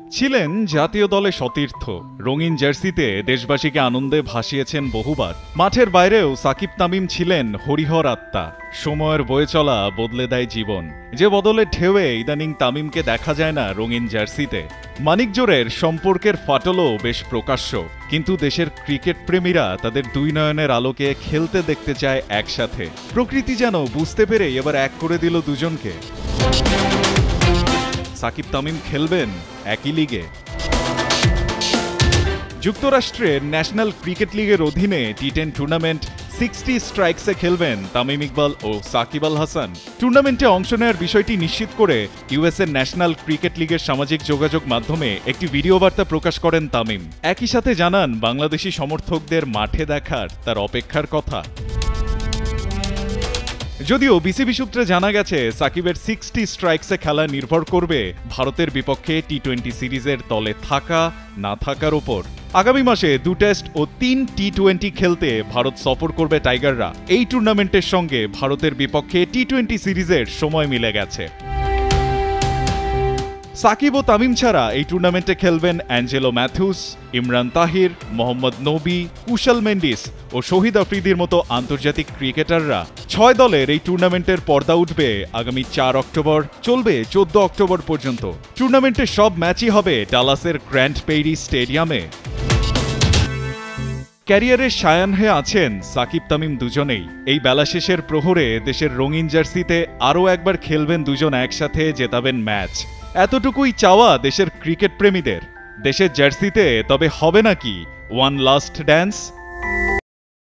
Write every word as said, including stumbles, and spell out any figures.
ছিলেন জাতীয় দলে সতীর্থ। রঙিন জার্সিতে দেশবাসীকে আনন্দে ভাসিয়েছেন বহুবার। মাঠের বাইরেও সাকিব তামিম ছিলেন হরিহর আত্মা। সময়ের বয়ে চলা বদলে দেয় জীবন, যে বদলে ঢেউয়ে ইদানিং তামিমকে দেখা যায় না রঙিন জার্সিতে। মানিকজোড়ের সম্পর্কের ফাটলও বেশ প্রকাশ্য, কিন্তু দেশের ক্রিকেট প্রেমীরা তাদের দুই নয়নের আলোকে খেলতে দেখতে চায় একসাথে। প্রকৃতি যেন বুঝতে পেরে এবার এক করে দিল দুজনকে। সাকিব তামিম খেলবেন একই লিগে। যুক্তরাষ্ট্রের ন্যাশনাল ক্রিকেট লিগের অধীনে টি টেন টুর্নামেন্ট সিক্সটি স্ট্রাইকসে খেলবেন তামিম ইকবাল ও সাকিব আল হাসান। টুর্নামেন্টে অংশ নেওয়ার বিষয়টি নিশ্চিত করে ইউএসএর ন্যাশনাল ক্রিকেট লিগের সামাজিক যোগাযোগ মাধ্যমে একটি ভিডিও বার্তা প্রকাশ করেন তামিম। একই সাথে জানান বাংলাদেশি সমর্থকদের মাঠে দেখার তার অপেক্ষার কথা। যদিও বিসিবি সূত্রে জানা গেছে সাকিবের সিক্সটি স্ট্রাইকসে খেলা নির্ভর করবে ভারতের বিপক্ষে টি টোয়েন্টি সিরিজের দলে থাকা না থাকার ওপর। আগামী মাসে দু টেস্ট ও তিন টি টোয়েন্টি খেলতে ভারত সফর করবে টাইগাররা। এই টুর্নামেন্টের সঙ্গে ভারতের বিপক্ষে টি টোয়েন্টি সিরিজের সময় মিলে গেছে। সাকিব ও তামিম ছাড়া এই টুর্নামেন্টে খেলবেন অ্যাঞ্জেলো ম্যাথুস, ইমরান তাহির, মোহাম্মদ নবী, কুশল মেন্ডিস ও শহীদ আফ্রিদির মতো আন্তর্জাতিক ক্রিকেটাররা। ছয় দলের এই টুর্নামেন্টের পর্দা উঠবে আগামী চার অক্টোবর, চলবে চোদ্দ অক্টোবর পর্যন্ত। টুর্নামেন্টের সব ম্যাচই হবে ডালাসের গ্র্যান্ড পেইরি স্টেডিয়ামে। ক্যারিয়ারের সায়ান হয়ে আছেন সাকিব তামিম দুজনেই। এই বেলা শেষের প্রহরে দেশের রঙিন জার্সিতে আরও একবার খেলবেন দুজন একসাথে, জেতাবেন ম্যাচ। এতটুকুই চাওয়া দেশের ক্রিকেট প্রেমীদের। দেশের জার্সিতে তবে হবে নাকি ওয়ান লাস্ট ড্যান্স?